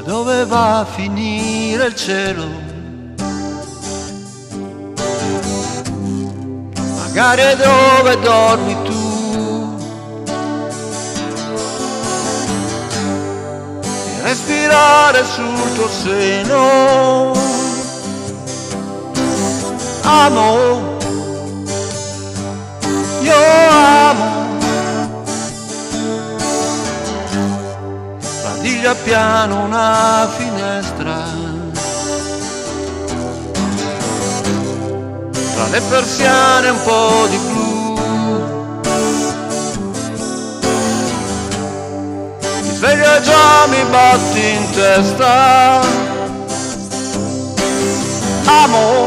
dove va a finire il cielo? Magari è dove dormi tu, e respirare sul tuo seno. Amo, io amo, sbadiglia piano una finestra, tra le persiane un po' di blu. Mi sveglio e già mi batti in testa. Amo,